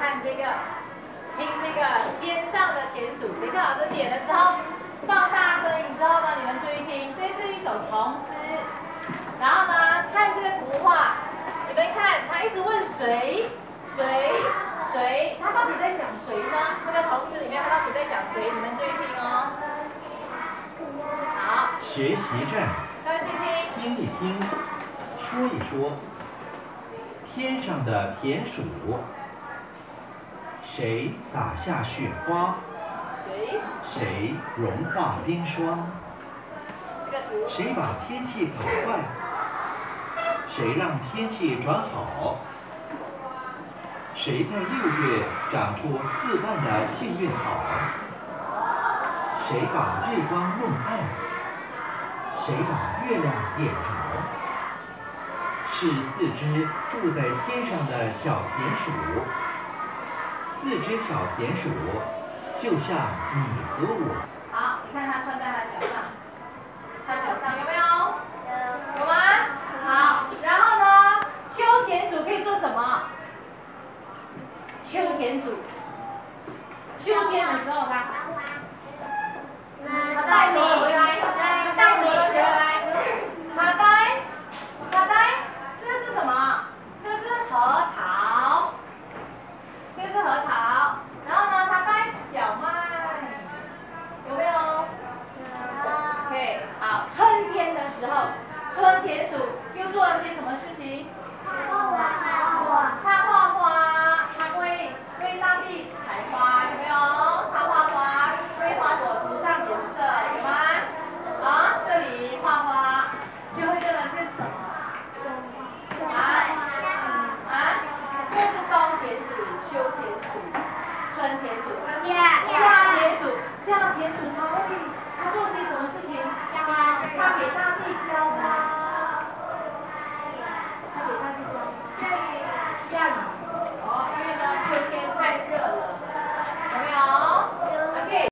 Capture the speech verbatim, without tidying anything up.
看这个，听这个天上的田鼠。等一下老师点了之后，放大声音之后呢，你们注意听，这是一首童诗。然后呢，看这个图画，你们看，他一直问谁，谁，谁，他到底在讲谁呢？这个童诗里面他到底在讲谁？你们注意听哦。好， 学习站， 专心听， 听一听，说一说。天上的田鼠，谁撒下雪花？ 谁？ 谁融化冰霜？ 这个图。 谁把天气搞坏？谁让天气转好？谁在六月长出四万的幸运草？谁把日光弄暗？谁把月亮点着？是四只住在天上的小田鼠。四只小田鼠，就像你和我。 好，你看它穿在它脚上，它脚上有没有？有。有吗？好，然后呢？秋田鼠可以做什么？秋田鼠，秋天的时候它，它带什么回来？它带什么回来？它带，它带，这是什么？这是核桃，这是核桃。然后呢，它带小麦，有没有？有。OK， 好，春天的时候，春田鼠又做了些什么事情？ 画花。 它画花，它会为大地采花，有没有？它画花，为花朵涂上颜色，有吗？啊，这里画花，最后一个呢，这是什么？啊？啊？这是冬田鼠、秋田鼠、春田鼠，这是